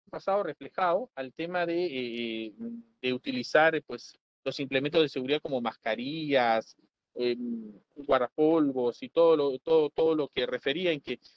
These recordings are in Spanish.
pasado reflejado al tema de utilizar pues, los implementos de seguridad como mascarillas, guardapolvos y todo lo que refería en que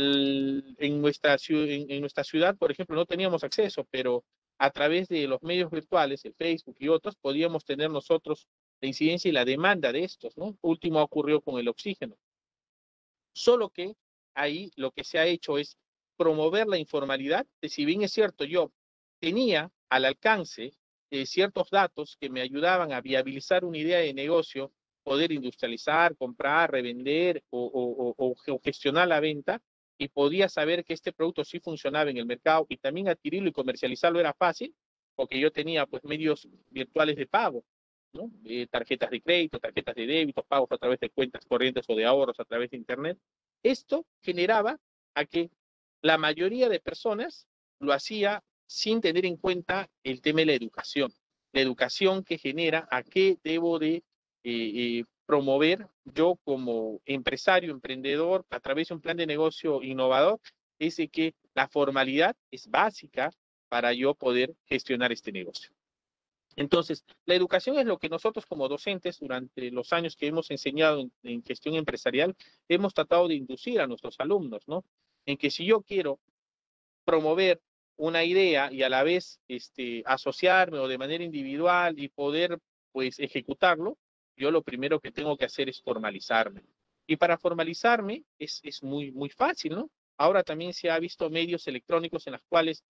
en nuestra ciudad, por ejemplo, no teníamos acceso, pero a través de los medios virtuales, el Facebook y otros, podíamos tener nosotros la incidencia y la demanda de estos, ¿no? Último ocurrió con el oxígeno. Solo que ahí lo que se ha hecho es promover la informalidad, de si bien es cierto, yo tenía al alcance ciertos datos que me ayudaban a viabilizar una idea de negocio, poder industrializar, comprar, revender o gestionar la venta, y podía saber que este producto sí funcionaba en el mercado y también adquirirlo y comercializarlo era fácil, porque yo tenía pues medios virtuales de pago, ¿no? Tarjetas de crédito, tarjetas de débito, pagos a través de cuentas corrientes o de ahorros a través de Internet. Esto generaba a que la mayoría de personas lo hacía sin tener en cuenta el tema de la educación que genera a qué debo de promover yo como empresario, emprendedor, a través de un plan de negocio innovador, es de que la formalidad es básica para yo poder gestionar este negocio. Entonces, la educación es lo que nosotros como docentes durante los años que hemos enseñado en gestión empresarial, hemos tratado de inducir a nuestros alumnos, ¿no? En que si yo quiero promover una idea y a la vez asociarme o de manera individual y poder pues ejecutarlo, yo lo primero que tengo que hacer es formalizarme. Y para formalizarme es muy fácil, ¿no? Ahora también se ha visto medios electrónicos en los cuales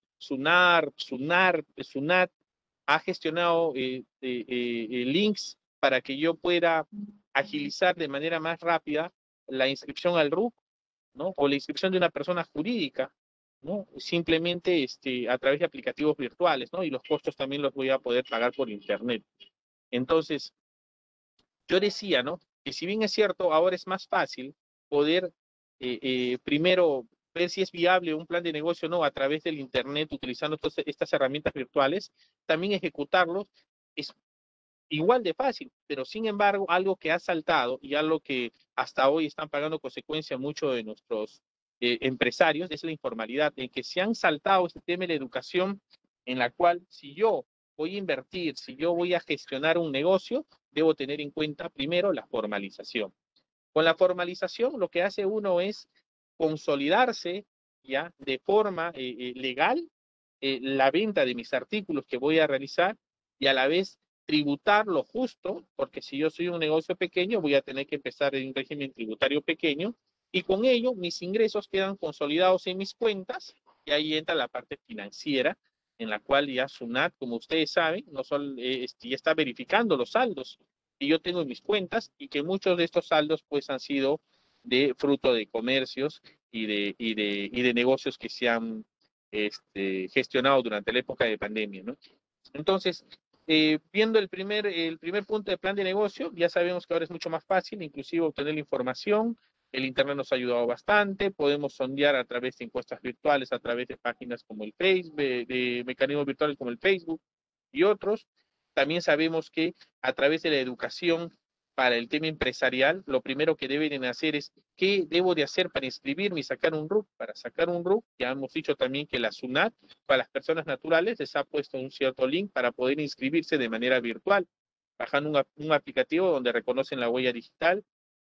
Sunat ha gestionado links para que yo pueda agilizar de manera más rápida la inscripción al RUC, ¿no? O la inscripción de una persona jurídica, ¿no? Simplemente a través de aplicativos virtuales, ¿no? Y los costos también los voy a poder pagar por internet. Entonces, yo decía, ¿no? Que si bien es cierto, ahora es más fácil poder primero ver si es viable un plan de negocio o no a través del internet utilizando estas herramientas virtuales, también ejecutarlos es igual de fácil, pero sin embargo, algo que ha saltado y algo que hasta hoy están pagando consecuencia muchos de nuestros empresarios es la informalidad, en que se han saltado este tema de la educación, en la cual si yo voy a invertir, si yo voy a gestionar un negocio, debo tener en cuenta primero la formalización. Con la formalización, lo que hace uno es consolidarse ya de forma legal la venta de mis artículos que voy a realizar y a la vez tributar lo justo, porque si yo soy un negocio pequeño, voy a tener que empezar en un régimen tributario pequeño y con ello mis ingresos quedan consolidados en mis cuentas y ahí entra la parte financiera en la cual ya SUNAT, como ustedes saben, no solo, ya está verificando los saldos que yo tengo en mis cuentas y que muchos de estos saldos pues han sido de fruto de comercios y de negocios que se han gestionado durante la época de pandemia, ¿no? Entonces, viendo el primer punto de plan de negocio, ya sabemos que ahora es mucho más fácil, inclusive obtener la información. El Internet nos ha ayudado bastante. Podemos sondear a través de encuestas virtuales, a través de páginas como el Facebook, de mecanismos virtuales como el Facebook y otros. También sabemos que a través de la educación para el tema empresarial, lo primero que deben hacer es qué debo de hacer para inscribirme y sacar un RUC. Para sacar un RUC, ya hemos dicho también que la SUNAT para las personas naturales les ha puesto un cierto link para poder inscribirse de manera virtual, bajando un aplicativo donde reconocen la huella digital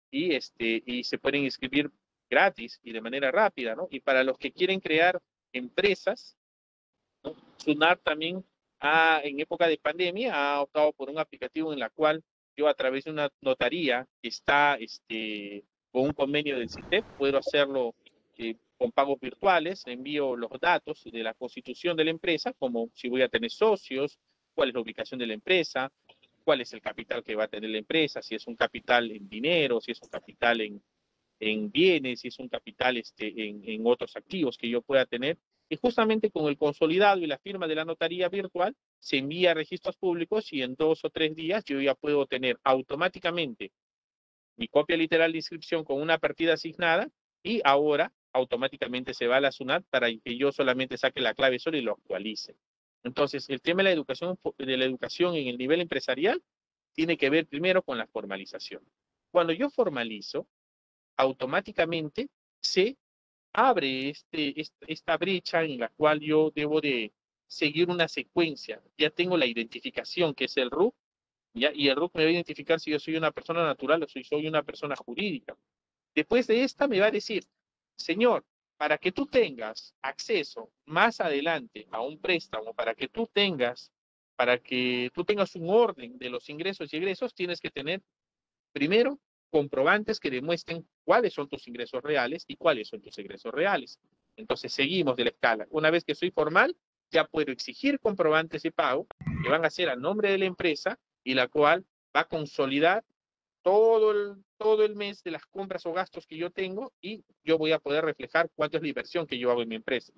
y se pueden inscribir gratis y de manera rápida, ¿no? Y para los que quieren crear empresas, ¿no? SUNAT también en época de pandemia ha optado por un aplicativo en la cual yo a través de una notaría que está con un convenio del CITEP puedo hacerlo con pagos virtuales, envío los datos de la constitución de la empresa, como si voy a tener socios, cuál es la ubicación de la empresa, cuál es el capital que va a tener la empresa, si es un capital en dinero, si es un capital en bienes, si es un capital en otros activos que yo pueda tener. Y justamente con el consolidado y la firma de la notaría virtual, se envía a registros públicos y en 2 o 3 días yo ya puedo tener automáticamente mi copia literal de inscripción con una partida asignada y ahora automáticamente se va a la SUNAT para que yo solamente saque la clave sola y lo actualice. Entonces, el tema de la educación en el nivel empresarial tiene que ver primero con la formalización. Cuando yo formalizo, automáticamente sé abre esta brecha en la cual yo debo de seguir una secuencia. Ya tengo la identificación, que es el RUC, ¿ya? Y el RUC me va a identificar si yo soy una persona natural o si soy una persona jurídica. Después de esta me va a decir, señor, para que tú tengas acceso más adelante a un préstamo, para que tú tengas un orden de los ingresos y egresos, tienes que tener primero comprobantes que demuestren cuáles son tus ingresos reales y cuáles son tus egresos reales. Entonces seguimos de la escala. Una vez que soy formal, ya puedo exigir comprobantes de pago que van a ser a nombre de la empresa y la cual va a consolidar todo el mes de las compras o gastos que yo tengo y yo voy a poder reflejar cuánto es la inversión que yo hago en mi empresa.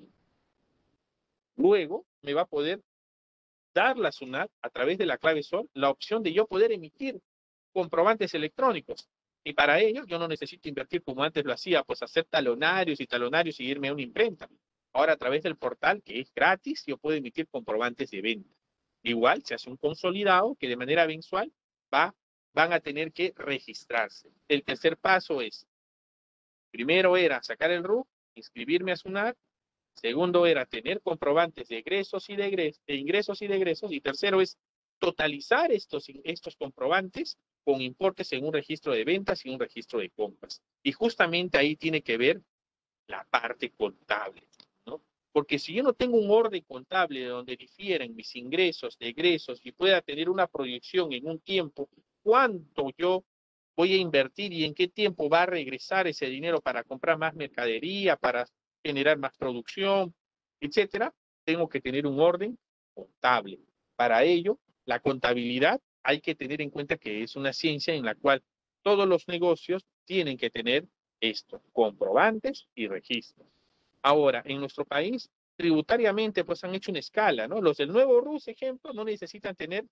Luego me va a poder dar la SUNAT a través de la clave SOL la opción de yo poder emitir comprobantes electrónicos. Y para ello yo no necesito invertir como antes lo hacía, pues hacer talonarios y irme a una imprenta. Ahora a través del portal, que es gratis, yo puedo emitir comprobantes de venta. Igual se hace un consolidado que de manera mensual va, van a tener que registrarse. El tercer paso es, primero era sacar el RUC, inscribirme a SUNAT. Segundo era tener comprobantes de egresos y de ingresos y de egresos. Y tercero es totalizar estos comprobantes con importes en un registro de ventas y un registro de compras. Y justamente ahí tiene que ver la parte contable, ¿no? Porque si yo no tengo un orden contable donde difieren mis ingresos de egresos y pueda tener una proyección en un tiempo, cuánto yo voy a invertir y en qué tiempo va a regresar ese dinero para comprar más mercadería, para generar más producción, etcétera, tengo que tener un orden contable. Para ello, la contabilidad hay que tener en cuenta que es una ciencia en la cual todos los negocios tienen que tener esto, comprobantes y registros. Ahora, en nuestro país, tributariamente, pues han hecho una escala, ¿no? Los del nuevo RUS, ejemplo, no necesitan tener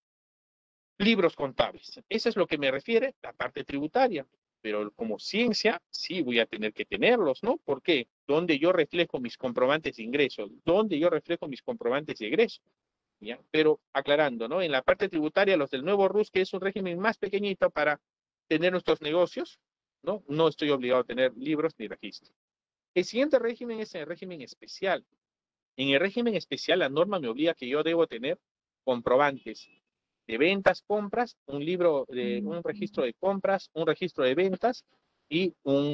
libros contables. Eso es lo que me refiere la parte tributaria. Pero como ciencia, sí voy a tener que tenerlos, ¿no? ¿Por qué? Donde yo reflejo mis comprobantes de ingresos, donde yo reflejo mis comprobantes de egresos. ¿Ya? Pero aclarando, ¿no? En la parte tributaria, los del nuevo RUS, que es un régimen más pequeñito para tener nuestros negocios, ¿no? No estoy obligado a tener libros ni registros. El siguiente régimen es el régimen especial. En el régimen especial, la norma me obliga que yo debo tener comprobantes de ventas, compras, un registro de compras, un registro de ventas y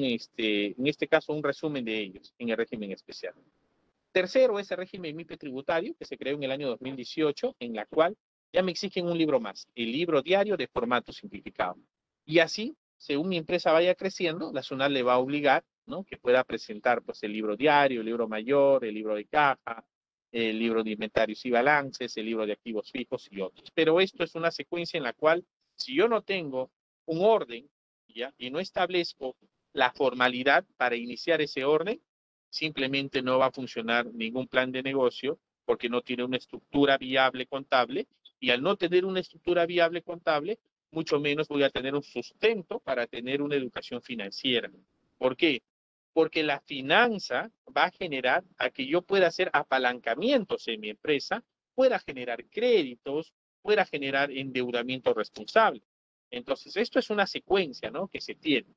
en este caso, un resumen de ellos en el régimen especial. Tercero es el régimen MIPE tributario, que se creó en el año 2018, en la cual ya me exigen un libro más, el libro diario de formato simplificado. Y así, según mi empresa vaya creciendo, la SUNAT le va a obligar, ¿no? Que pueda presentar pues, el libro diario, el libro mayor, el libro de caja, el libro de inventarios y balances, el libro de activos fijos y otros. Pero esto es una secuencia en la cual, si yo no tengo un orden, ¿ya? Y no establezco la formalidad para iniciar ese orden, simplemente no va a funcionar ningún plan de negocio porque no tiene una estructura viable contable y al no tener una estructura viable contable, mucho menos voy a tener un sustento para tener una educación financiera. ¿Por qué? Porque la finanza va a generar a que yo pueda hacer apalancamientos en mi empresa, pueda generar créditos, pueda generar endeudamiento responsable. Entonces, esto es una secuencia, ¿no? Que se tiene.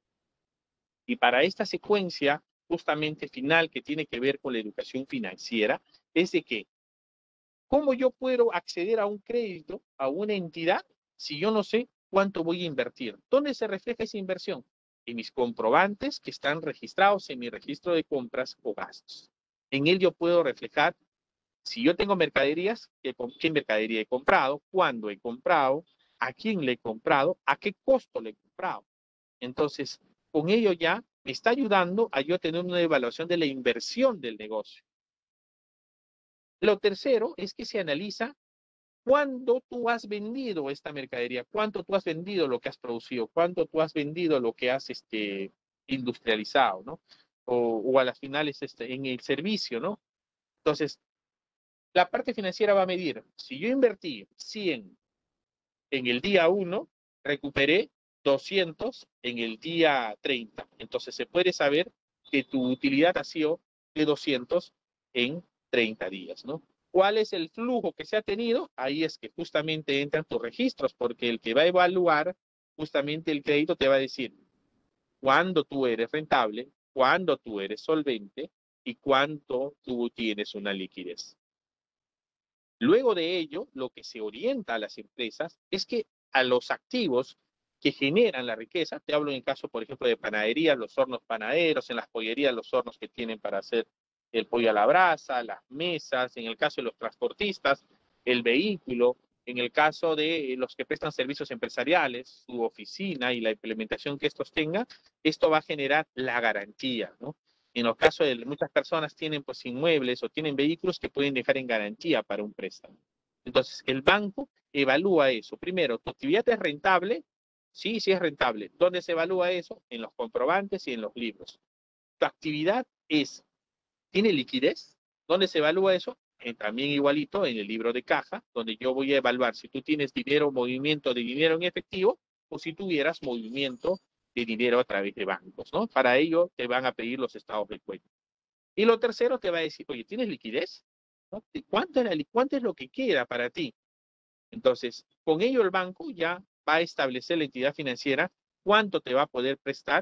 Y para esta secuencia justamente final que tiene que ver con la educación financiera, es de que, ¿cómo yo puedo acceder a un crédito, a una entidad, si yo no sé cuánto voy a invertir? ¿Dónde se refleja esa inversión? En mis comprobantes que están registrados en mi registro de compras o gastos. En él yo puedo reflejar si yo tengo mercaderías, ¿qué mercadería he comprado? ¿Cuándo he comprado? ¿A quién le he comprado? ¿A qué costo le he comprado? Entonces, con ello ya me está ayudando a yo tener una evaluación de la inversión del negocio. Lo tercero es que se analiza cuándo tú has vendido esta mercadería, cuánto tú has vendido lo que has producido, cuánto tú has vendido lo que has industrializado, ¿no? O a las finales en el servicio, ¿no? Entonces, la parte financiera va a medir, si yo invertí 100 en el día 1, recuperé 200 en el día 30. Entonces se puede saber que tu utilidad ha sido de 200 en 30 días, ¿no? ¿Cuál es el flujo que se ha tenido? Ahí es que justamente entran tus registros, porque el que va a evaluar justamente el crédito te va a decir cuándo tú eres rentable, cuándo tú eres solvente y cuánto tú tienes una liquidez. Luego de ello, lo que se orienta a las empresas es que a los activos que generan la riqueza, te hablo en el caso, por ejemplo, de panadería, los hornos panaderos, en las pollerías, los hornos que tienen para hacer el pollo a la brasa, las mesas, en el caso de los transportistas, el vehículo, en el caso de los que prestan servicios empresariales, su oficina y la implementación que estos tengan, esto va a generar la garantía, ¿no? En los casos de muchas personas tienen pues inmuebles o tienen vehículos que pueden dejar en garantía para un préstamo. Entonces, el banco evalúa eso. Primero, ¿tu actividad es rentable? Sí, sí es rentable. ¿Dónde se evalúa eso? En los comprobantes y en los libros. ¿Tu actividad tiene liquidez? ¿Dónde se evalúa eso? También igualito en el libro de caja, donde yo voy a evaluar si tú tienes dinero, movimiento de dinero en efectivo o si tuvieras movimiento de dinero a través de bancos, ¿no? Para ello te van a pedir los estados de cuenta. Y lo tercero te va a decir, oye, ¿tienes liquidez? ¿No? ¿Cuánto es lo que queda para ti? Entonces, con ello el banco ya va a establecer la entidad financiera cuánto te va a poder prestar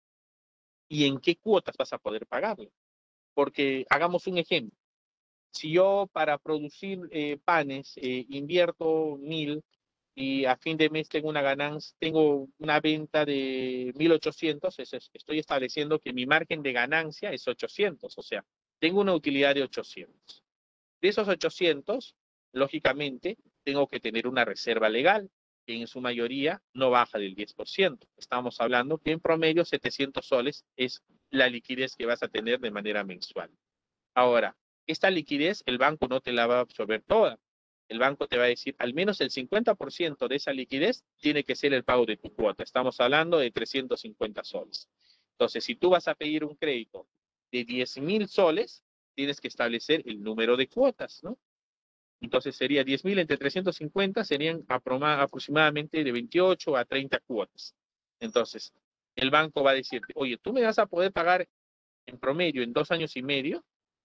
y en qué cuotas vas a poder pagarlo. Porque hagamos un ejemplo. Si yo para producir panes invierto 1.000 y a fin de mes tengo una ganancia, tengo una venta de 1.800, estoy estableciendo que mi margen de ganancia es 800, o sea, tengo una utilidad de 800. De esos 800, lógicamente, tengo que tener una reserva legal, que en su mayoría no baja del 10%. Estamos hablando que en promedio 700 soles es la liquidez que vas a tener de manera mensual. Ahora, esta liquidez el banco no te la va a absorber toda. El banco te va a decir, al menos el 50% de esa liquidez tiene que ser el pago de tu cuota. Estamos hablando de 350 soles. Entonces, si tú vas a pedir un crédito de 10.000 soles, tienes que establecer el número de cuotas, ¿no? Entonces sería 10.000 entre 350, serían aproximadamente de 28 a 30 cuotas. Entonces, el banco va a decirte, oye, tú me vas a poder pagar en promedio en 2 años y medio,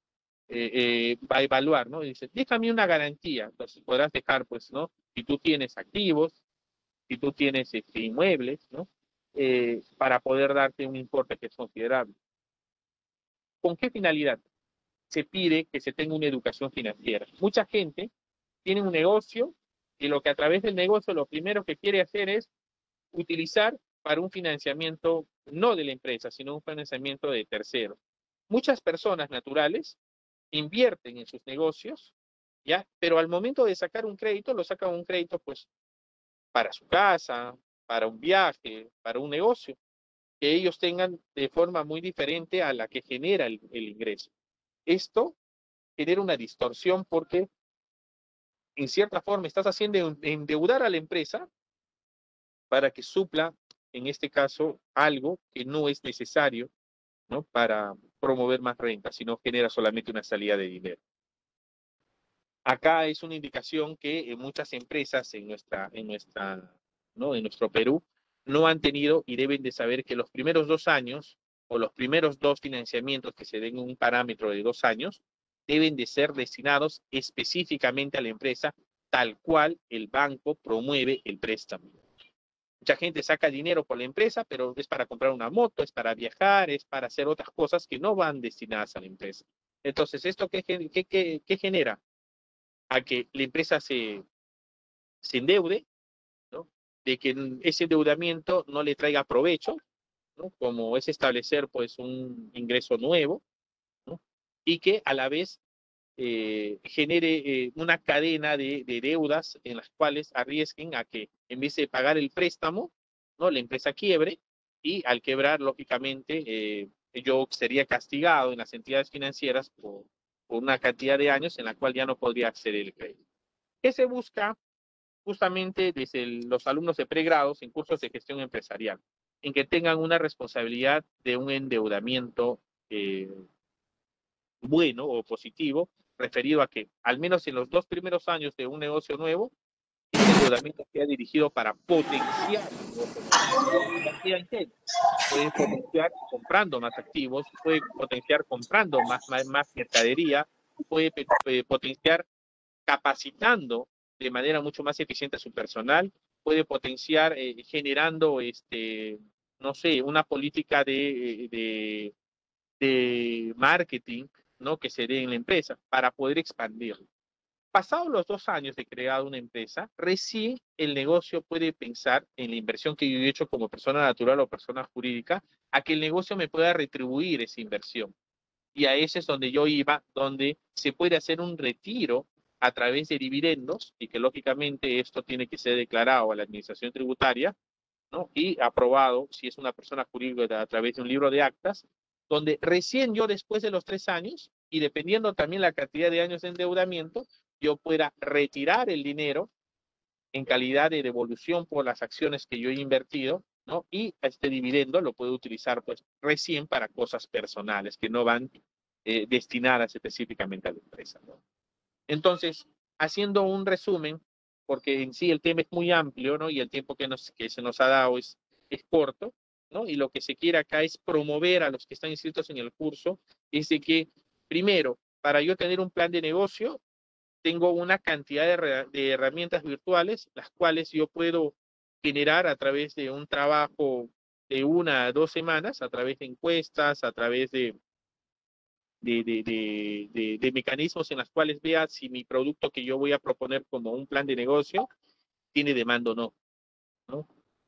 va a evaluar, ¿no? Y dice, déjame una garantía. Entonces podrás dejar, pues, ¿no? Si tú tienes activos, si tú tienes inmuebles, ¿no? Para poder darte un importe que es considerable. ¿Con qué finalidad? Se pide que se tenga una educación financiera. Mucha gente tiene un negocio y lo que a través del negocio lo primero que quiere hacer es utilizar para un financiamiento no de la empresa, sino un financiamiento de terceros. Muchas personas naturales invierten en sus negocios, ¿ya? Pero al momento de sacar un crédito, lo sacan un crédito pues para su casa, para un viaje, para un negocio, que ellos tengan de forma muy diferente a la que genera el ingreso. Esto genera una distorsión porque en cierta forma estás haciendo endeudar a la empresa para que supla, en este caso, algo que no es necesario, ¿no? Para promover más renta, sino genera solamente una salida de dinero. Acá es una indicación que muchas empresas ¿no? En nuestro Perú no han tenido y deben de saber que los primeros 2 años o los primeros 2 financiamientos que se den en un parámetro de 2 años deben de ser destinados específicamente a la empresa tal cual el banco promueve el préstamo. Mucha gente saca dinero por la empresa, pero es para comprar una moto, es para viajar, es para hacer otras cosas que no van destinadas a la empresa. Entonces, ¿esto qué genera? A que la empresa se endeude, ¿no? De que ese endeudamiento no le traiga provecho, ¿no? Como es establecer pues un ingreso nuevo, ¿no? Y que a la vez genere una cadena de deudas en las cuales arriesguen a que en vez de pagar el préstamo, ¿no? La empresa quiebre y al quebrar, lógicamente, yo sería castigado en las entidades financieras por una cantidad de años en la cual ya no podría acceder al crédito. ¿Qué se busca justamente desde los alumnos de pregrados en cursos de gestión empresarial? En que tengan una responsabilidad de un endeudamiento bueno o positivo, referido a que al menos en los 2 primeros años de un negocio nuevo, este endeudamiento sea dirigido para potenciar el negocio nuevo. ¿Potenciar en qué? Puede potenciar comprando más activos, puede potenciar comprando más mercadería, puede potenciar capacitando de manera mucho más eficiente a su personal, puede potenciar generando, no sé, una política de marketing, ¿no? Que se dé en la empresa para poder expandirlo. Pasados los 2 años de crear una empresa, recién el negocio puede pensar en la inversión que yo he hecho como persona natural o persona jurídica, a que el negocio me pueda retribuir esa inversión. Y a ese es donde yo iba, donde se puede hacer un retiro a través de dividendos, y que lógicamente esto tiene que ser declarado a la administración tributaria, ¿no? Y aprobado, si es una persona jurídica, a través de un libro de actas, donde recién yo después de los 3 años, y dependiendo también la cantidad de años de endeudamiento, yo pueda retirar el dinero en calidad de devolución por las acciones que yo he invertido, ¿no? Y este dividendo lo puedo utilizar pues recién para cosas personales que no van destinadas específicamente a la empresa, ¿no? Entonces, haciendo un resumen, porque en sí el tema es muy amplio, ¿no? Y el tiempo que se nos ha dado es corto, ¿no? Y lo que se quiere acá es promover a los que están inscritos en el curso, es de que, primero, para yo tener un plan de negocio, tengo una cantidad de herramientas virtuales, las cuales yo puedo generar a través de un trabajo de 1 a 2 semanas, a través de encuestas, a través de mecanismos en los cuales vea si mi producto que yo voy a proponer como un plan de negocio tiene demanda o no, ¿no?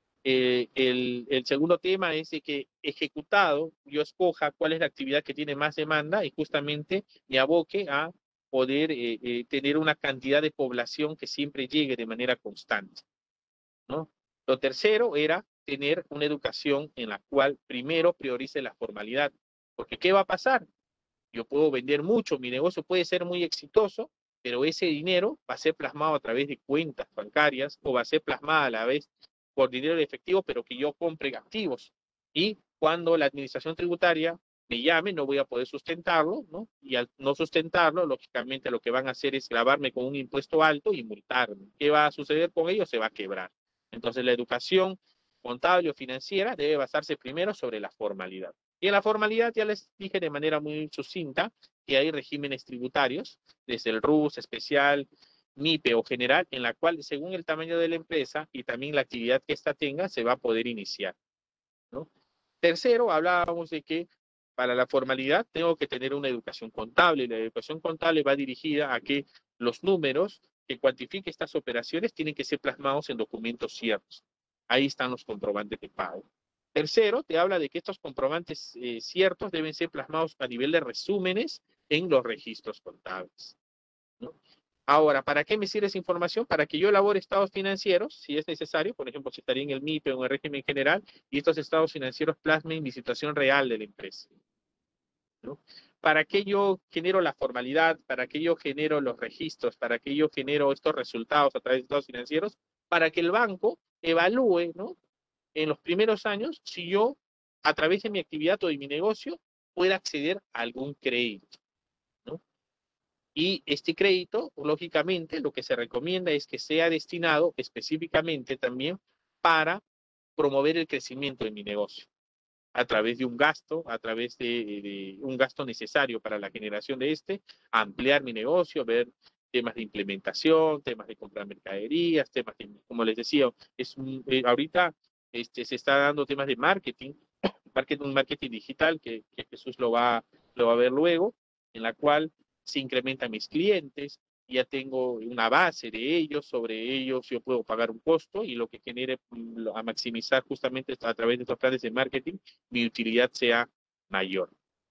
El segundo tema es de que ejecutado yo escoja cuál es la actividad que tiene más demanda y justamente me aboque a poder tener una cantidad de población que siempre llegue de manera constante, ¿no? Lo tercero era tener una educación en la cual primero priorice la formalidad, porque ¿qué va a pasar? Yo puedo vender mucho, mi negocio puede ser muy exitoso, pero ese dinero va a ser plasmado a través de cuentas bancarias o va a ser plasmada a la vez por dinero de efectivo, pero que yo compre activos. Y cuando la administración tributaria me llame, no voy a poder sustentarlo, ¿no? Y al no sustentarlo, lógicamente lo que van a hacer es gravarme con un impuesto alto y multarme. ¿Qué va a suceder con ello? Se va a quebrar. Entonces la educación contable o financiera debe basarse primero sobre la formalidad. Y en la formalidad ya les dije de manera muy sucinta que hay regímenes tributarios, desde el RUS especial, MIPE o general, en la cual según el tamaño de la empresa y también la actividad que ésta tenga, se va a poder iniciar, ¿no? Tercero, hablábamos de que para la formalidad tengo que tener una educación contable, y la educación contable va dirigida a que los números que cuantifiquen estas operaciones tienen que ser plasmados en documentos ciertos. Ahí están los comprobantes de pago. Tercero, te habla de que estos comprobantes ciertos deben ser plasmados a nivel de resúmenes en los registros contables, ¿no? Ahora, ¿para qué me sirve esa información? Para que yo elabore estados financieros, si es necesario, por ejemplo, si estaría en el MIPE o en el régimen general, y estos estados financieros plasmen mi situación real de la empresa, ¿no? ¿Para qué yo genero la formalidad? ¿Para qué yo genero los registros? ¿Para qué yo genero estos resultados a través de estados financieros? Para que el banco evalúe, ¿no? En los primeros años, si yo, a través de mi actividad o de mi negocio, pueda acceder a algún crédito, ¿no? Y este crédito, lógicamente, lo que se recomienda es que sea destinado específicamente también para promover el crecimiento de mi negocio, a través de un gasto, a través de un gasto necesario para la generación de ampliar mi negocio, ver temas de implementación, temas de comprar mercaderías, temas de, como les decía, ahorita se está dando temas de marketing digital, que Jesús lo va a ver luego, en la cual se incrementan mis clientes, ya tengo una base de ellos, sobre ellos yo puedo pagar un costo y lo que genere a maximizar justamente a través de estos planes de marketing, mi utilidad sea mayor.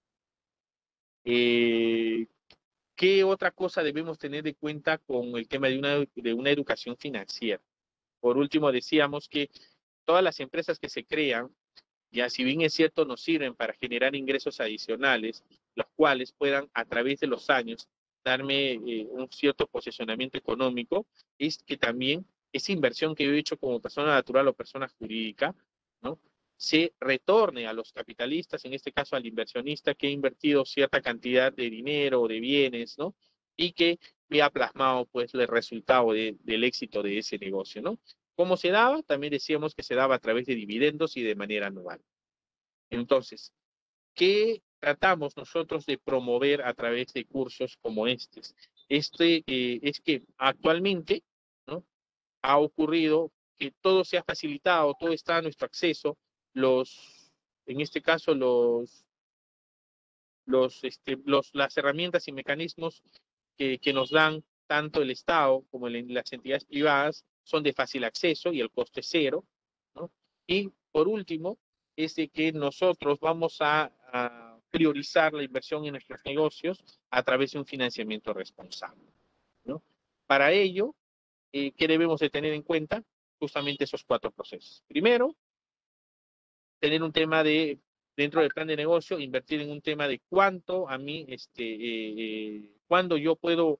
¿Qué otra cosa debemos tener en cuenta con el tema de una educación financiera? Por último, decíamos que todas las empresas que se crean, ya si bien es cierto, nos sirven para generar ingresos adicionales, los cuales puedan a través de los años darme un cierto posicionamiento económico, es que también esa inversión que yo he hecho como persona natural o persona jurídica, ¿no? Se retorne a los capitalistas, en este caso al inversionista que ha invertido cierta cantidad de dinero o de bienes, ¿no? Y que vea plasmado pues el resultado del éxito de ese negocio, ¿no? ¿Cómo se daba? También decíamos que se daba a través de dividendos y de manera anual. Entonces, ¿qué tratamos nosotros de promover a través de cursos como estos? Es que actualmente, ¿no? Ha ocurrido que todo se ha facilitado, todo está a nuestro acceso, en este caso, las herramientas y mecanismos que nos dan tanto el Estado como las entidades privadas son de fácil acceso y el costo es cero, ¿no? Y por último, es de que nosotros vamos a priorizar la inversión en nuestros negocios a través de un financiamiento responsable, ¿no? Para ello, ¿qué debemos de tener en cuenta? Justamente esos cuatro procesos. Primero, tener un tema de, dentro del plan de negocio, invertir en un tema de cuánto a mí, cuándo yo puedo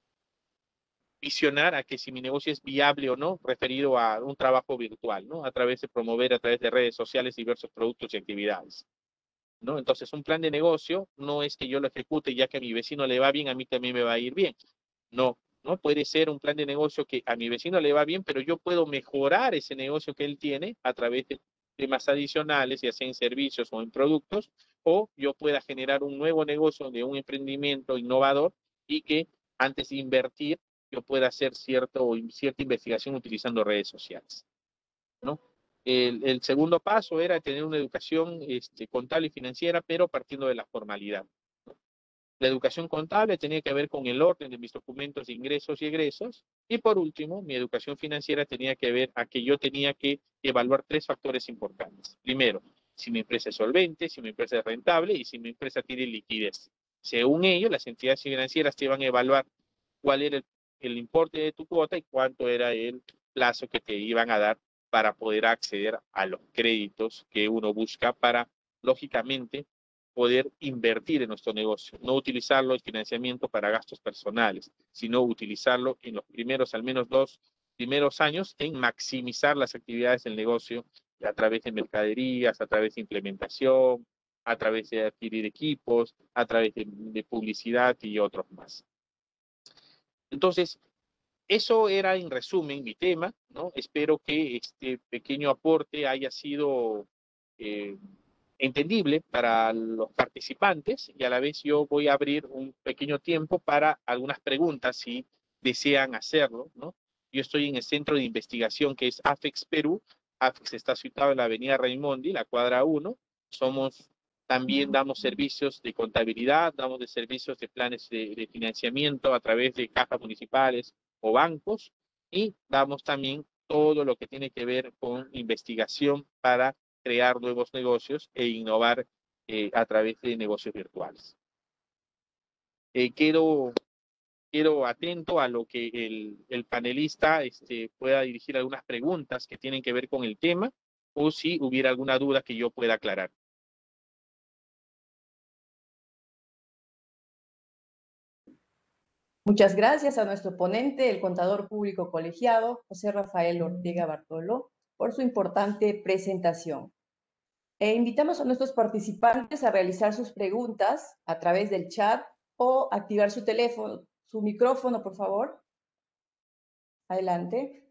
visionar a que si mi negocio es viable o no, referido a un trabajo virtual, ¿no? A través de promover a través de redes sociales diversos productos y actividades, ¿no? Entonces, un plan de negocio no es que yo lo ejecute ya que a mi vecino le va bien, a mí también me va a ir bien. No, no puede ser un plan de negocio que a mi vecino le va bien, pero yo puedo mejorar ese negocio que él tiene a través de temas adicionales, ya sea en servicios o en productos, o yo pueda generar un nuevo negocio de un emprendimiento innovador y que antes de invertir yo pueda hacer cierta investigación utilizando redes sociales, ¿no? El segundo paso era tener una educación contable y financiera, pero partiendo de la formalidad. La educación contable tenía que ver con el orden de mis documentos de ingresos y egresos. Y por último, mi educación financiera tenía que ver a que yo tenía que evaluar tres factores importantes. Primero, si mi empresa es solvente, si mi empresa es rentable y si mi empresa tiene liquidez. Según ello, las entidades financieras te iban a evaluar cuál era el importe de tu cuota y cuánto era el plazo que te iban a dar para poder acceder a los créditos que uno busca para, lógicamente, poder invertir en nuestro negocio, no utilizarlo el financiamiento para gastos personales, sino utilizarlo en los primeros, al menos 2 primeros años, en maximizar las actividades del negocio a través de mercaderías, a través de implementación, a través de adquirir equipos, a través de publicidad y otros más. Entonces, eso era en resumen mi tema, ¿no? Espero que este pequeño aporte haya sido eh, entendible para los participantes y a la vez yo voy a abrir un pequeño tiempo para algunas preguntas si desean hacerlo, ¿no? Yo estoy en el centro de investigación que es AFEX Perú. AFEX está situado en la avenida Raimondi, la cuadra 1. También damos servicios de contabilidad, damos de servicios de planes de financiamiento a través de cajas municipales o bancos y damos también todo lo que tiene que ver con investigación para crear nuevos negocios e innovar a través de negocios virtuales. Quiero atento a lo que el panelista pueda dirigir algunas preguntas que tienen que ver con el tema o si hubiera alguna duda que yo pueda aclarar. Muchas gracias a nuestro ponente, el contador público colegiado, José Rafael Ortega Bartolo, por su importante presentación. Invitamos a nuestros participantes a realizar sus preguntas a través del chat o activar su teléfono, su micrófono, por favor. Adelante.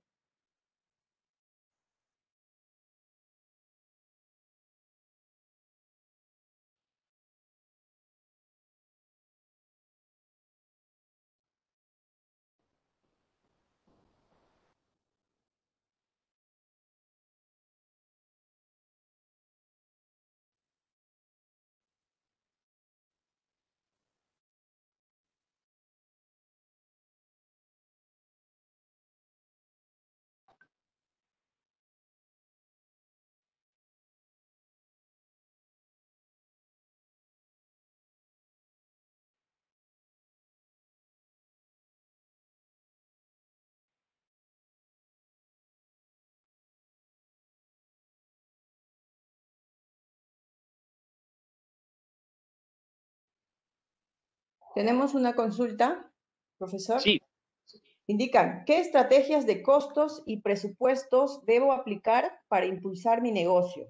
Tenemos una consulta, profesor. Sí. Indican, ¿qué estrategias de costos y presupuestos debo aplicar para impulsar mi negocio?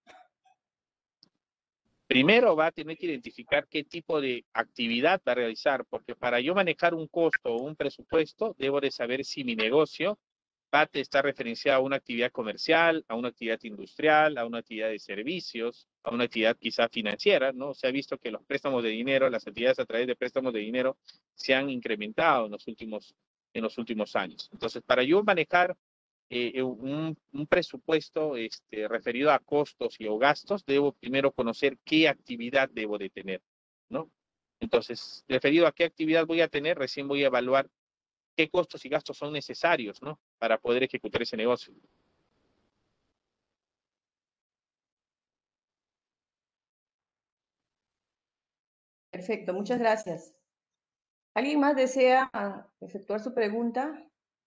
Primero va a tener que identificar qué tipo de actividad va a realizar, porque para yo manejar un costo o un presupuesto, debo de saber si mi negocio va a estar referenciado a una actividad comercial, a una actividad industrial, a una actividad de servicios, a una actividad quizá financiera, ¿no? Se ha visto que los préstamos de dinero, las actividades a través de préstamos de dinero se han incrementado en los últimos años. Entonces, para yo manejar un presupuesto referido a costos y o gastos, debo primero conocer qué actividad debo de tener. ¿no? Entonces, referido a qué actividad voy a tener, recién voy a evaluar qué costos y gastos son necesarios, ¿no? Para poder ejecutar ese negocio. Perfecto, muchas gracias. ¿Alguien más desea efectuar su pregunta?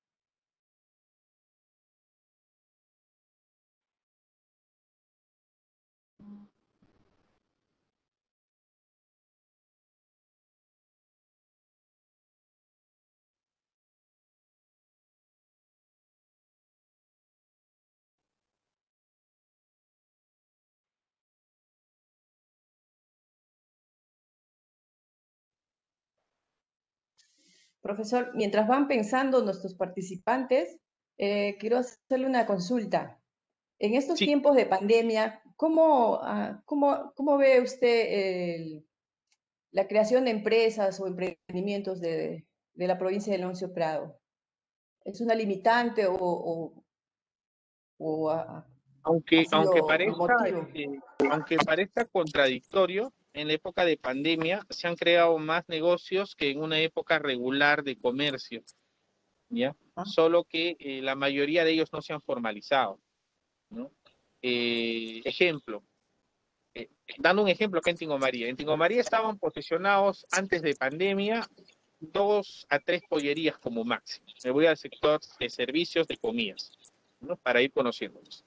Profesor, mientras van pensando nuestros participantes, quiero hacerle una consulta. En estos Sí, tiempos de pandemia, ¿cómo ve usted la creación de empresas o emprendimientos de la provincia de Leoncio Prado? ¿Es una limitante o ha aunque sido un parezca, motivo? aunque parezca contradictorio, en la época de pandemia se han creado más negocios que en una época regular de comercio, ¿ya? ¿Ah? Solo que la mayoría de ellos no se han formalizado, ¿no? Ejemplo, dando un ejemplo acá en Tingo María. En Tingo María estaban posicionados antes de pandemia 2 a 3 pollerías como máximo. Me voy al sector de servicios de comidas, ¿no? Para ir conociéndolos.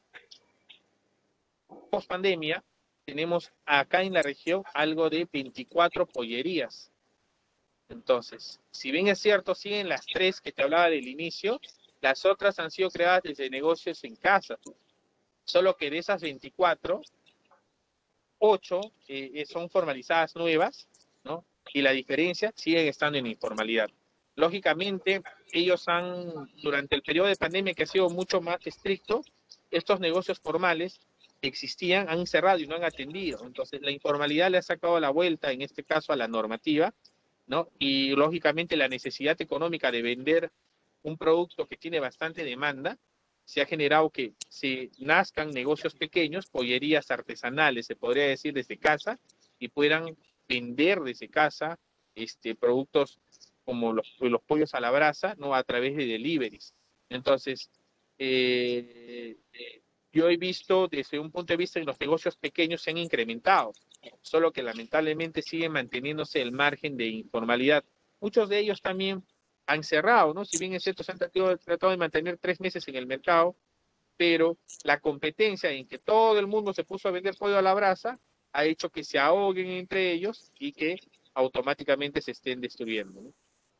Post pandemia, tenemos acá en la región algo de 24 pollerías. Entonces, si bien es cierto, siguen las 3 que te hablaba del inicio, las otras han sido creadas desde negocios en casa. Solo que de esas 24, 8 son formalizadas nuevas, ¿no? Y la diferencia siguen estando en informalidad. Lógicamente, ellos han, durante el periodo de pandemia que ha sido mucho más estricto, estos negocios formales que existían han cerrado y no han atendido. Entonces, la informalidad le ha sacado la vuelta, en este caso, a la normativa, ¿no? Y lógicamente la necesidad económica de vender un producto que tiene bastante demanda, se ha generado que se nazcan negocios pequeños, pollerías artesanales, se podría decir desde casa, y puedan vender desde casa productos como los pollos a la brasa, ¿no? A través de deliveries. Entonces, eh, yo he visto desde un punto de vista que los negocios pequeños se han incrementado, solo que lamentablemente siguen manteniéndose el margen de informalidad. Muchos de ellos también han cerrado, ¿no? Si bien es cierto, se han tratado de mantener 3 meses en el mercado, pero la competencia en que todo el mundo se puso a vender pollo a la brasa ha hecho que se ahoguen entre ellos y que automáticamente se estén destruyendo, ¿no?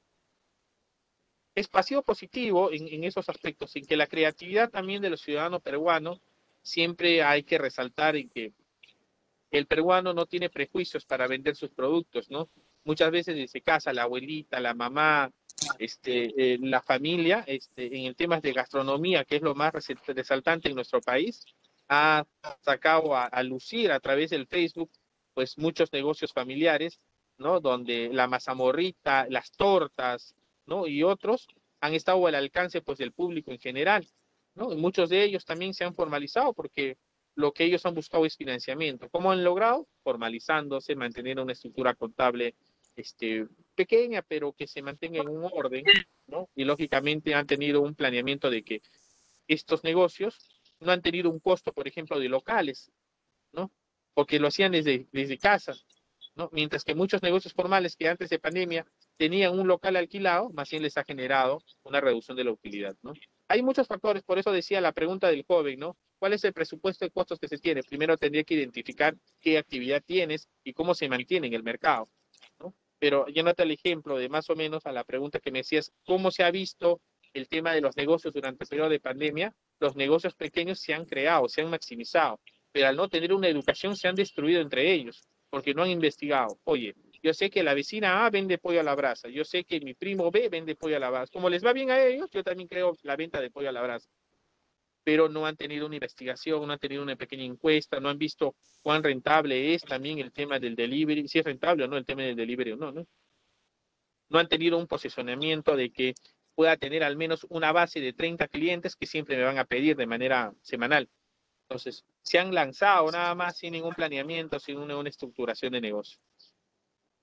Es pasivo positivo en esos aspectos, en que la creatividad también de los ciudadanos peruanos siempre hay que resaltar en que el peruano no tiene prejuicios para vender sus productos, ¿no? Muchas veces desde casa, la abuelita, la mamá, la familia, en el tema de gastronomía, que es lo más resaltante en nuestro país, ha sacado a lucir a través del Facebook, pues muchos negocios familiares, ¿no? Donde la mazamorrita, las tortas, ¿no? Y otros han estado al alcance, pues, del público en general, ¿no? Y muchos de ellos también se han formalizado porque lo que ellos han buscado es financiamiento. ¿Cómo han logrado? Formalizándose, manteniendo una estructura contable pequeña, pero que se mantenga en un orden, ¿no? Y lógicamente han tenido un planeamiento de que estos negocios no han tenido un costo, por ejemplo, de locales, ¿no? Porque lo hacían desde casa, ¿no? Mientras que muchos negocios formales que antes de pandemia tenían un local alquilado, más bien les ha generado una reducción de la utilidad, ¿no? Hay muchos factores, por eso decía la pregunta del joven, ¿no? ¿Cuál es el presupuesto de costos que se tiene? Primero tendría que identificar qué actividad tienes y cómo se mantiene en el mercado, ¿no? Pero llévate el ejemplo de más o menos a la pregunta que me decías, ¿cómo se ha visto el tema de los negocios durante el periodo de pandemia? Los negocios pequeños se han creado, se han maximizado, pero al no tener una educación se han destruido entre ellos porque no han investigado. Oye, yo sé que la vecina A vende pollo a la brasa, yo sé que mi primo B vende pollo a la brasa. Como les va bien a ellos, yo también creo la venta de pollo a la brasa. Pero no han tenido una investigación, no han tenido una pequeña encuesta, no han visto cuán rentable es también el tema del delivery, si es rentable o no el tema del delivery o no, ¿no? No han tenido un posicionamiento de que pueda tener al menos una base de 30 clientes que siempre me van a pedir de manera semanal. Entonces, se han lanzado nada más sin ningún planeamiento, sin una estructuración de negocio.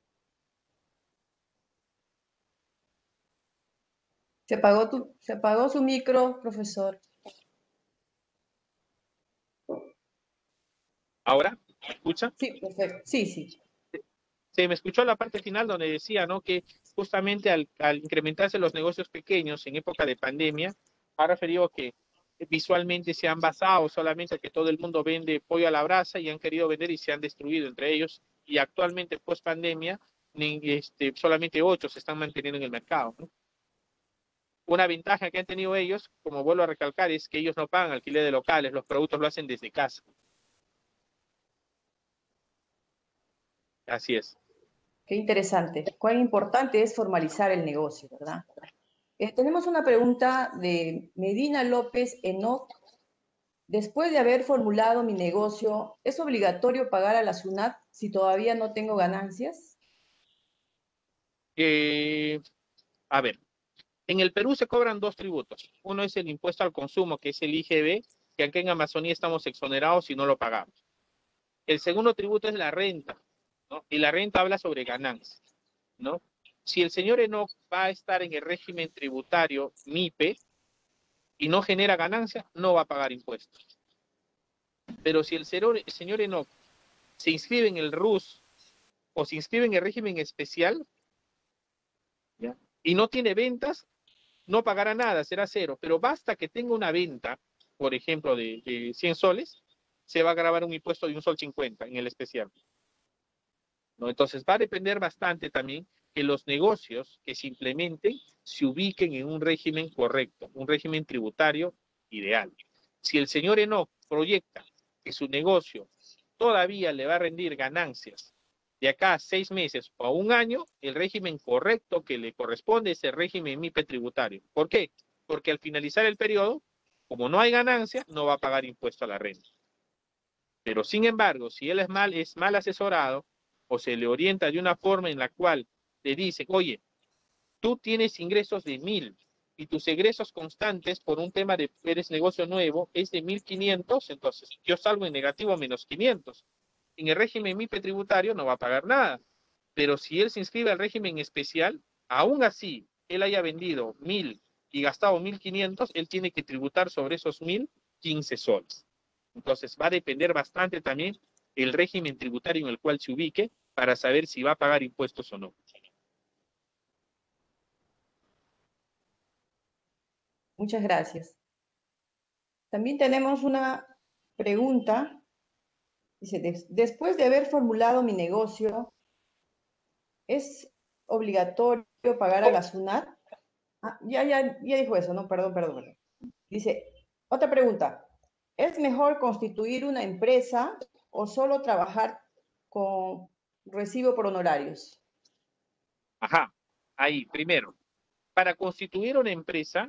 Se apagó su micro, profesor. ¿Ahora? ¿Me escucha? Sí, perfecto. Sí, sí. Se me escuchó la parte final donde decía, ¿no? Que justamente al incrementarse los negocios pequeños en época de pandemia, ha referido que visualmente se han basado solamente que todo el mundo vende pollo a la brasa y han querido vender y se han destruido entre ellos. Y actualmente, post pandemia, solamente 8 se están manteniendo en el mercado, ¿no? Una ventaja que han tenido ellos, como vuelvo a recalcar, es que ellos no pagan alquiler de locales, los productos lo hacen desde casa. Así es. Qué interesante. Cuán importante es formalizar el negocio, ¿verdad? Tenemos una pregunta de Medina López Enoc. Después de haber formulado mi negocio, ¿es obligatorio pagar a la SUNAT si todavía no tengo ganancias? Eh, a ver, en el Perú se cobran dos tributos. Uno es el impuesto al consumo, que es el IGB, que aquí en Amazonía estamos exonerados si no lo pagamos. El segundo tributo es la renta, ¿no? Y la renta habla sobre ganancias, ¿no? Si el señor Enoch va a estar en el régimen tributario MIPE y no genera ganancia, no va a pagar impuestos. Pero si el señor Enoch se inscribe en el RUS o se inscribe en el régimen especial, ¿ya? Y no tiene ventas, no pagará nada, será cero, pero basta que tenga una venta, por ejemplo, de 100 soles, se va a grabar un impuesto de 1,50 en el especial, ¿no? Entonces va a depender bastante también que los negocios que se implementen se ubiquen en un régimen correcto, un régimen tributario ideal. Si el señor Enoch proyecta que su negocio todavía le va a rendir ganancias de acá a 6 meses o a un año, el régimen correcto que le corresponde es el régimen MIPE tributario. ¿Por qué? Porque al finalizar el periodo, como no hay ganancia, no va a pagar impuesto a la renta. Pero sin embargo, si él es mal asesorado o se le orienta de una forma en la cual le dice, oye, tú tienes ingresos de 1.000 y tus egresos constantes por un tema de eres negocio nuevo es de 1.500, entonces yo salgo en negativo menos 500. En el régimen MIPE tributario no va a pagar nada, pero si él se inscribe al régimen especial, aún así él haya vendido 1.000 y gastado 1.500, él tiene que tributar sobre esos 1.000 15 soles. Entonces va a depender bastante también el régimen tributario en el cual se ubique para saber si va a pagar impuestos o no. Muchas gracias. También tenemos una pregunta. Dice, después de haber formulado mi negocio, ¿es obligatorio pagar a la SUNAT? Ah, ya dijo eso, ¿no? Perdón. Dice, otra pregunta. ¿Es mejor constituir una empresa o solo trabajar con recibo por honorarios? Ajá, ahí, primero, para constituir una empresa,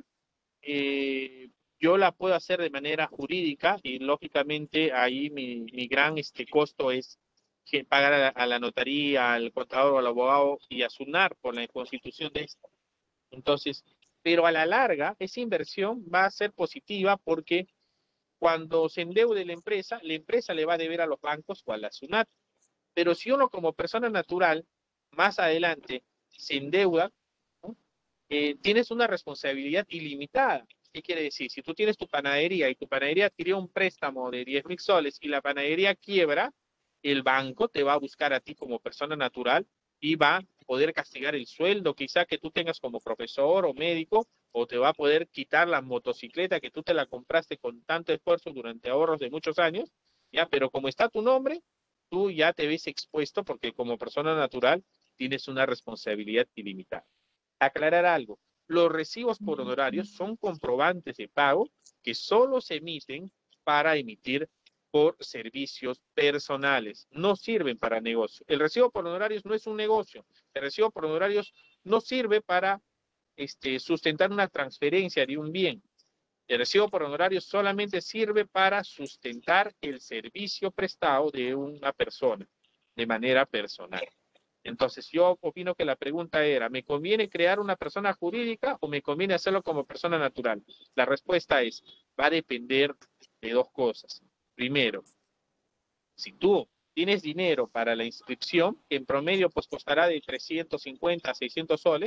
yo la puedo hacer de manera jurídica y lógicamente ahí mi gran costo es que pagar a la notaría, al contador o al abogado y a SUNAT por la constitución de esto. Entonces, pero a la larga, esa inversión va a ser positiva porque cuando se endeude la empresa le va a deber a los bancos o a la SUNAT. Pero si uno como persona natural, más adelante, se endeuda, ¿no? Tienes una responsabilidad ilimitada. ¿Qué quiere decir? Si tú tienes tu panadería y tu panadería adquirió un préstamo de 10.000 soles y la panadería quiebra, el banco te va a buscar a ti como persona natural y va a poder castigar el sueldo quizá que tú tengas como profesor o médico, o te va a poder quitar la motocicleta que tú te la compraste con tanto esfuerzo durante ahorros de muchos años, ¿ya? Pero como está tu nombre, tú ya te ves expuesto porque como persona natural tienes una responsabilidad ilimitada. Aclarar algo, los recibos por honorarios son comprobantes de pago que solo se emiten para emitir por servicios personales, no sirven para negocio. El recibo por honorarios no es un negocio, el recibo por honorarios no sirve para sustentar una transferencia de un bien. El recibo por honorarios solamente sirve para sustentar el servicio prestado de una persona de manera personal. Entonces, yo opino que la pregunta era, ¿me conviene crear una persona jurídica o me conviene hacerlo como persona natural? La respuesta es, va a depender de dos cosas. Primero, si tú tienes dinero para la inscripción, que en promedio pues costará de 350 a 600 soles,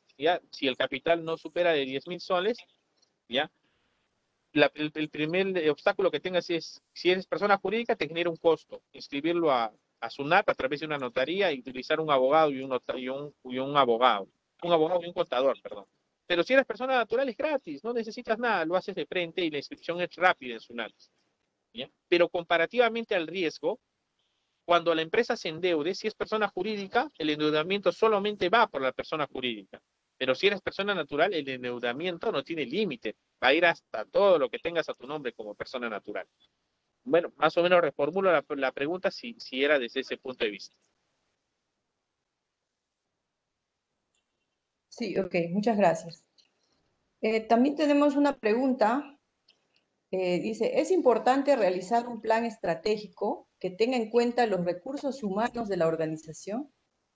¿ya? Si el capital no supera de 10.000 soles, ¿ya? El primer obstáculo que tengas es, si eres persona jurídica, te genera un costo. Inscribirlo a SUNAT a través de una notaría y utilizar un abogado y un abogado. Un abogado y un contador, perdón. Pero si eres persona natural es gratis, no necesitas nada, lo haces de frente y la inscripción es rápida en SUNAT, ¿ya? Pero comparativamente al riesgo, cuando la empresa se endeude, si es persona jurídica, el endeudamiento solamente va por la persona jurídica. Pero si eres persona natural, el endeudamiento no tiene límite. Va a ir hasta todo lo que tengas a tu nombre como persona natural. Bueno, más o menos reformulo la pregunta si era desde ese punto de vista. Sí, ok, muchas gracias. También tenemos una pregunta. Dice, ¿es importante realizar un plan estratégico que tenga en cuenta los recursos humanos de la organización?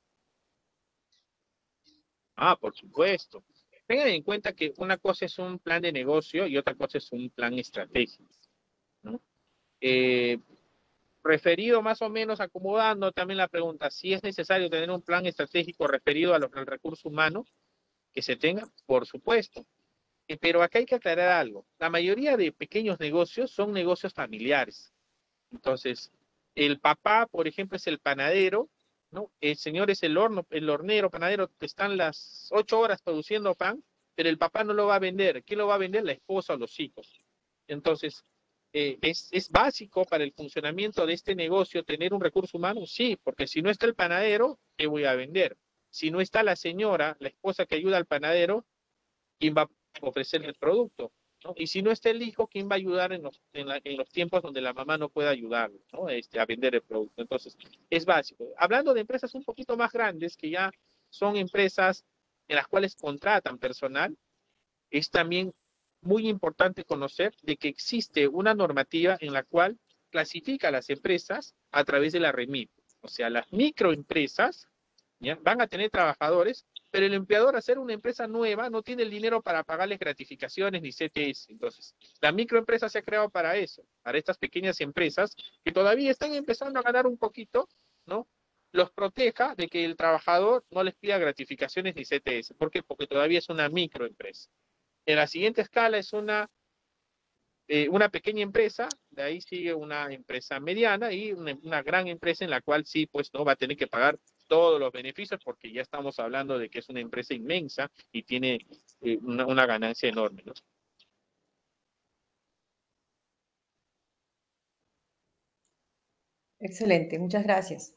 Ah, por supuesto. Tengan en cuenta que una cosa es un plan de negocio y otra cosa es un plan estratégico, ¿no? Eh, referido más o menos, acomodando también la pregunta, si es necesario tener un plan estratégico referido al recurso humano que se tenga, por supuesto. Pero acá hay que aclarar algo. La mayoría de pequeños negocios son negocios familiares. Entonces, el papá, por ejemplo, es el panadero, ¿no? El señor es el hornero, panadero, que están las 8 horas produciendo pan, pero el papá no lo va a vender. ¿Quién lo va a vender? La esposa o los hijos. Entonces, ¿es básico para el funcionamiento de este negocio tener un recurso humano? Sí, porque si no está el panadero, ¿qué voy a vender? Si no está la señora, la esposa que ayuda al panadero, ¿quién va a ofrecer el producto? ¿No? Y si no está el hijo, ¿quién va a ayudar en los tiempos donde la mamá no pueda ayudarlo, ¿no? A vender el producto? Entonces, es básico. Hablando de empresas un poquito más grandes, que ya son empresas en las cuales contratan personal, es también muy importante conocer de que existe una normativa en la cual clasifica a las empresas a través de la REMIT. O sea, las microempresas, ¿ya? Van a tener trabajadores, pero el empleador, al ser una empresa nueva, no tiene el dinero para pagarles gratificaciones ni CTS. Entonces, la microempresa se ha creado para eso, para estas pequeñas empresas que todavía están empezando a ganar un poquito, ¿no? Los proteja de que el trabajador no les pida gratificaciones ni CTS. ¿Por qué? Porque todavía es una microempresa. En la siguiente escala es una pequeña empresa, de ahí sigue una empresa mediana y una gran empresa en la cual sí, pues no va a tener que pagar todos los beneficios porque ya estamos hablando de que es una empresa inmensa y tiene una ganancia enorme, ¿no? Excelente, muchas gracias.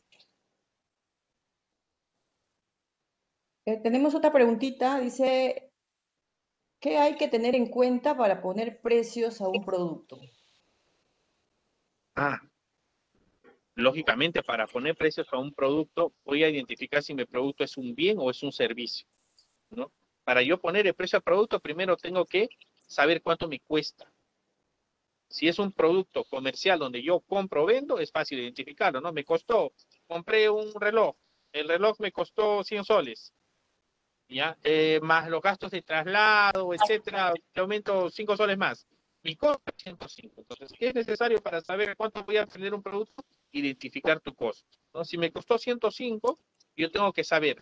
Tenemos otra preguntita, dice, ¿qué hay que tener en cuenta para poner precios a un producto? Ah, lógicamente, para poner precios a un producto, voy a identificar si mi producto es un bien o es un servicio, ¿no? Para yo poner el precio al producto, primero tengo que saber cuánto me cuesta. Si es un producto comercial donde yo compro o vendo, es fácil identificarlo, ¿no? Compré un reloj, el reloj me costó 100 soles, ¿ya? Más los gastos de traslado, etcétera, te aumento 5 soles más. Mi costo es 105. Entonces, ¿qué es necesario para saber cuánto voy a vender un producto? Identificar tu costo, ¿no? Si me costó 105, yo tengo que saber.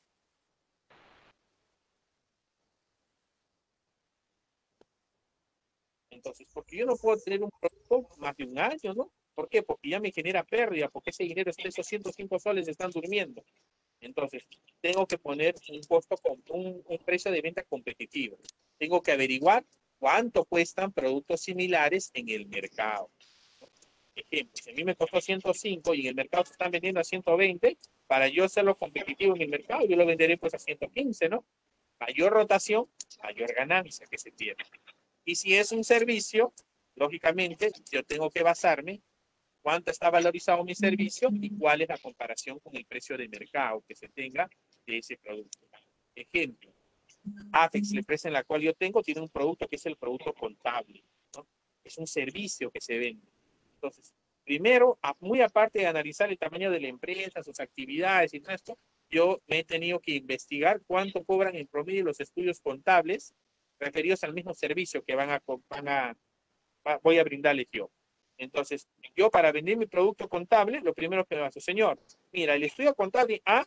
Entonces, porque yo no puedo tener un producto más de un año, ¿no? ¿Por qué? Porque ya me genera pérdida, porque ese dinero, esos 105 soles están durmiendo. Entonces, tengo que poner un precio de venta competitivo. Tengo que averiguar cuánto cuestan productos similares en el mercado. Ejemplo, si a mí me costó 105 y en el mercado se están vendiendo a 120, para yo hacerlo competitivo en el mercado, yo lo venderé pues a 115, ¿no? Mayor rotación, mayor ganancia que se tiene. Y si es un servicio, lógicamente, yo tengo que basarme cuánto está valorizado mi servicio y cuál es la comparación con el precio de mercado que se tenga de ese producto. Ejemplo, Afex, la empresa en la cual yo tengo, tiene un producto que es el producto contable, ¿no? Es un servicio que se vende. Entonces, primero, muy aparte de analizar el tamaño de la empresa, sus actividades y todo esto, yo me he tenido que investigar cuánto cobran en promedio los estudios contables referidos al mismo servicio que voy a brindarles yo. Entonces, yo para vender mi producto contable, lo primero que me hace, señor, mira, el estudio contable A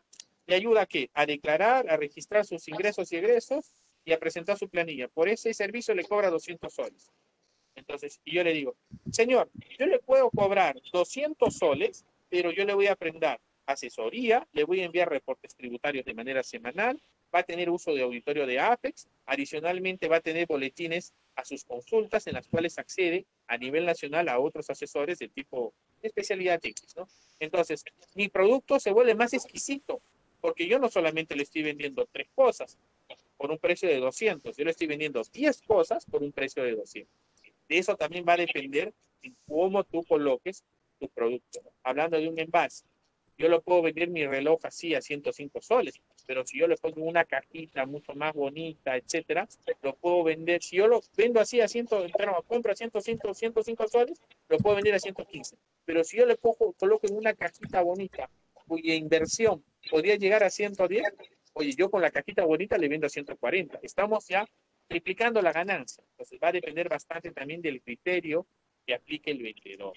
le ayuda ¿a qué? A declarar, a registrar sus ingresos y egresos y a presentar su planilla. Por ese servicio le cobra 200 soles. Entonces, y yo le digo, señor, yo le puedo cobrar 200 soles, pero yo le voy a brindar asesoría, le voy a enviar reportes tributarios de manera semanal, va a tener uso de auditorio de Apex, adicionalmente va a tener boletines a sus consultas en las cuales accede a nivel nacional a otros asesores de tipo especialidad X, ¿no? Entonces, mi producto se vuelve más exquisito, porque yo no solamente le estoy vendiendo 3 cosas por un precio de 200, yo le estoy vendiendo 10 cosas por un precio de 200. De eso también va a depender en cómo tú coloques tu producto, ¿no? Hablando de un envase, yo lo puedo vender mi reloj así a 105 soles, pero si yo le pongo una cajita mucho más bonita, etcétera, lo puedo vender, si yo lo vendo así a 100, pero compro a 105, 105 soles, lo puedo vender a 115. Pero si yo le coloco en una cajita bonita, cuya inversión podría llegar a 110, oye, yo con la cajita bonita le vendo a 140. Estamos ya triplicando la ganancia. Entonces va a depender bastante también del criterio que aplique el vendedor.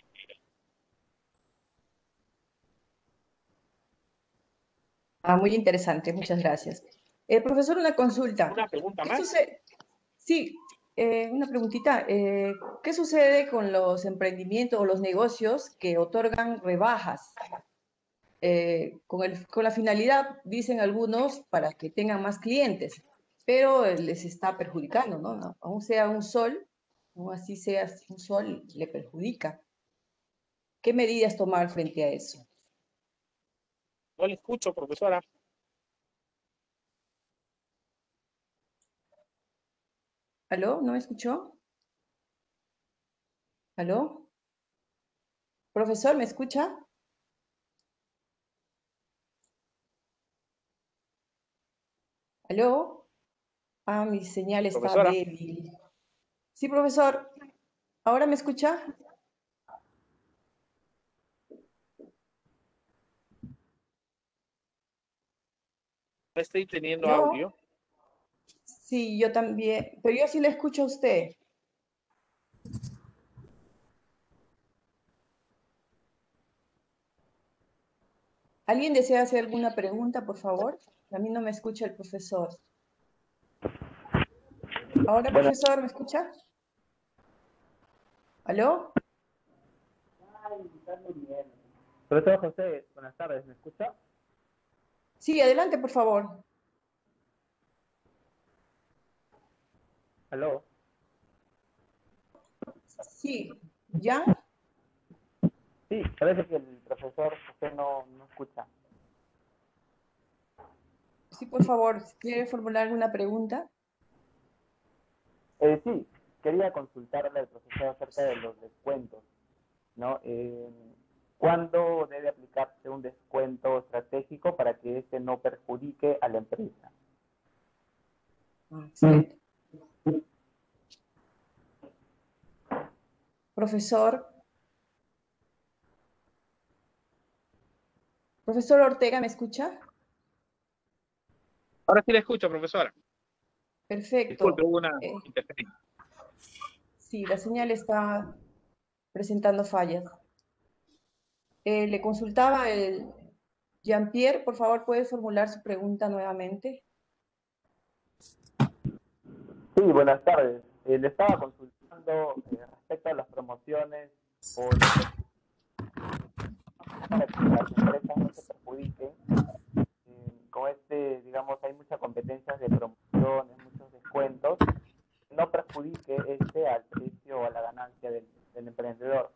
Ah, muy interesante, muchas gracias. Profesor, una consulta. ¿Una pregunta ¿Qué más? sucede? Sí, una preguntita. ¿Qué sucede con los emprendimientos o los negocios que otorgan rebajas? Con la finalidad, dicen algunos, para que tengan más clientes, pero les está perjudicando, ¿no? Aún sea un sol, aún así sea un sol, le perjudica. ¿Qué medidas tomar frente a eso? No le escucho, profesora. ¿Aló? ¿No me escuchó? ¿Aló? Profesor, ¿me escucha? ¿Aló? Ah, mi señal está Profesora, débil. Sí, profesor, ¿ahora me escucha? no estoy teniendo ¿Aló? audio. Sí, yo también, pero yo sí le escucho a usted. ¿Alguien desea hacer alguna pregunta, por favor? A mí no me escucha el profesor. ¿Ahora, Bueno, profesor, me escucha? ¿Aló? profesor José, buenas tardes, ¿me escucha? Sí, adelante, por favor. ¿Aló? Sí, ¿ya? Sí, parece que el profesor José no escucha. Sí, por favor, ¿quiere formular alguna pregunta? Sí, quería consultarle al profesor acerca de los descuentos, ¿no? ¿Cuándo debe aplicarse un descuento estratégico para que este no perjudique a la empresa? Ah, excelente. Profesor, profesor Ortega, ¿me escucha? Ahora sí le escucho, profesora. Disculpe, Perfecto. hubo una Eh, interferencia. sí, la señal está presentando fallas. Le consultaba el Jean-Pierre, por favor, ¿puede formular su pregunta nuevamente? Sí, buenas tardes. Le estaba consultando respecto a las promociones o los para que las empresas no se perjudiquen. Con digamos, hay muchas competencias de promociones, muchos descuentos, no perjudique al precio o a la ganancia del emprendedor.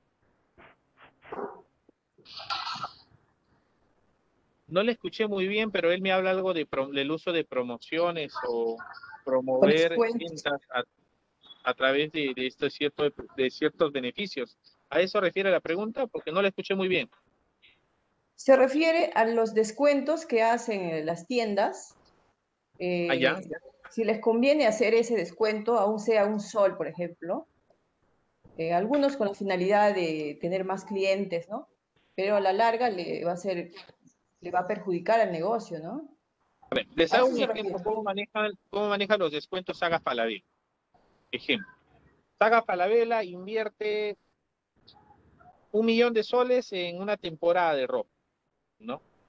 No le escuché muy bien, pero él me habla algo del uso de promociones o Con promover descuento. ventas a través de ciertos beneficios. ¿A eso refiere la pregunta? Porque no la escuché muy bien. Se refiere a los descuentos que hacen las tiendas. Allá. eh, si les conviene hacer ese descuento, aún sea un sol, por ejemplo, algunos con la finalidad de tener más clientes, ¿no? Pero a la larga le va a perjudicar al negocio, ¿no? Les A hago eso un se ejemplo, refiere. cómo manejan los descuentos Saga Falabella. Ejemplo, Saga Falabella invierte 1 millón de soles en una temporada de ropa, ¿no?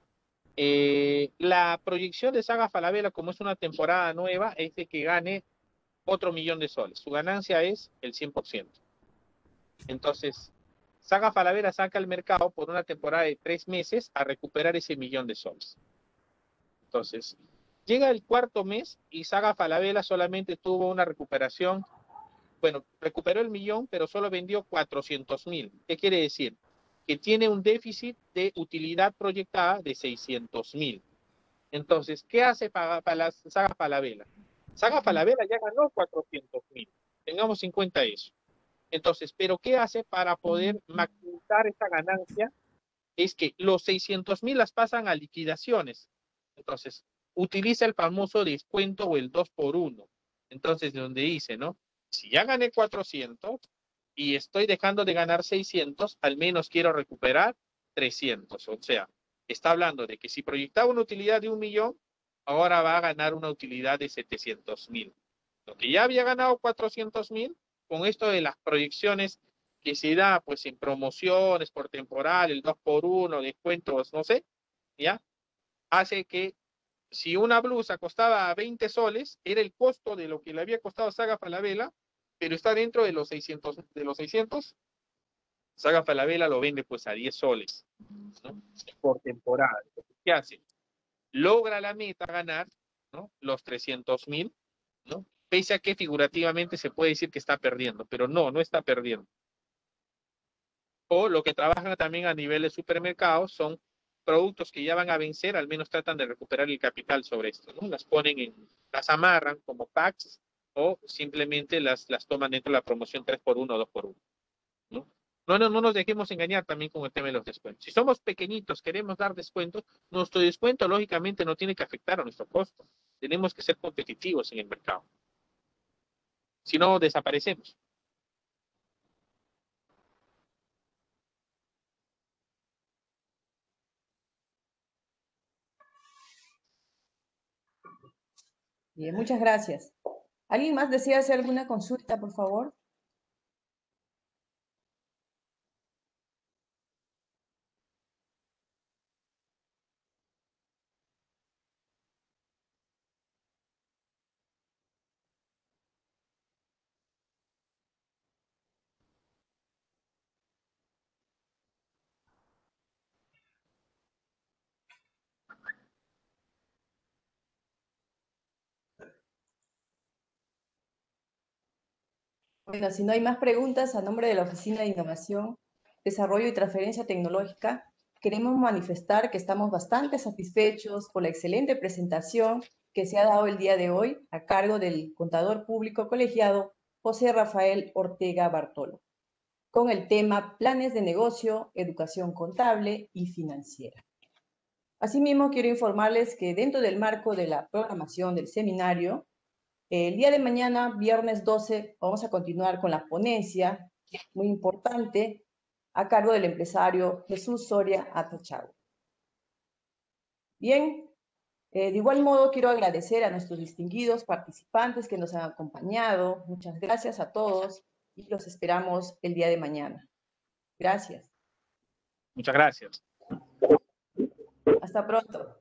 La proyección de Saga Falabella, como es una temporada nueva, es de que gane otro 1.000.000 de soles. Su ganancia es el 100%. Entonces, Saga Falabella saca al mercado por una temporada de 3 meses a recuperar ese 1.000.000 de soles. Entonces, llega el cuarto mes y Saga Falabella solamente tuvo una recuperación, bueno, recuperó el 1.000.000, pero solo vendió 400.000. ¿Qué quiere decir? Que tiene un déficit de utilidad proyectada de 600.000. Entonces, ¿qué hace para la Saga Falabella? Saga Falabella ya ganó 400.000. Tengamos en cuenta eso. Entonces, ¿pero qué hace para poder maximizar esta ganancia? Es que los 600.000 las pasan a liquidaciones. Entonces, utiliza el famoso descuento o el 2x1. Entonces, donde dice, ¿no? Si ya gané 400 y estoy dejando de ganar 600, al menos quiero recuperar 300. O sea, está hablando de que si proyectaba una utilidad de 1.000.000, ahora va a ganar una utilidad de 700.000. Lo que ya había ganado 400.000, con esto de las proyecciones que se da pues en promociones por temporal, el 2x1, descuentos, no sé, ¿ya? Hace que si una blusa costaba 20 soles, era el costo de lo que le había costado Saga Falabella, pero está dentro de los 600, Saga Falabella lo vende pues a 10 soles, ¿no? Por temporada. ¿Qué hace? Logra la meta ganar, ¿no? Los 300.000, ¿no? Pese a que figurativamente se puede decir que está perdiendo, pero no está perdiendo. O lo que trabajan también a nivel de supermercados son productos que ya van a vencer, al menos tratan de recuperar el capital sobre esto, ¿no? Las amarran como packs o simplemente las toman dentro de la promoción 3x1 o 2x1, ¿no? No nos dejemos engañar también con el tema de los descuentos. Si somos pequeñitos, queremos dar descuentos, nuestro descuento lógicamente no tiene que afectar a nuestro costo. Tenemos que ser competitivos en el mercado. Si no, desaparecemos. Bien, muchas gracias. ¿Alguien más desea hacer alguna consulta, por favor? Bueno, si no hay más preguntas, a nombre de la Oficina de Innovación, Desarrollo y Transferencia Tecnológica, queremos manifestar que estamos bastante satisfechos por la excelente presentación que se ha dado el día de hoy a cargo del contador público colegiado José Rafael Ortega Bartolo, con el tema Planes de Negocio, Educación Contable y Financiera. Asimismo, quiero informarles que dentro del marco de la programación del seminario, el día de mañana, viernes 12, vamos a continuar con la ponencia, muy importante, a cargo del empresario Jesús Soria Atachagua. Bien, de igual modo quiero agradecer a nuestros distinguidos participantes que nos han acompañado. Muchas gracias a todos y los esperamos el día de mañana. Gracias. Muchas gracias. Hasta pronto.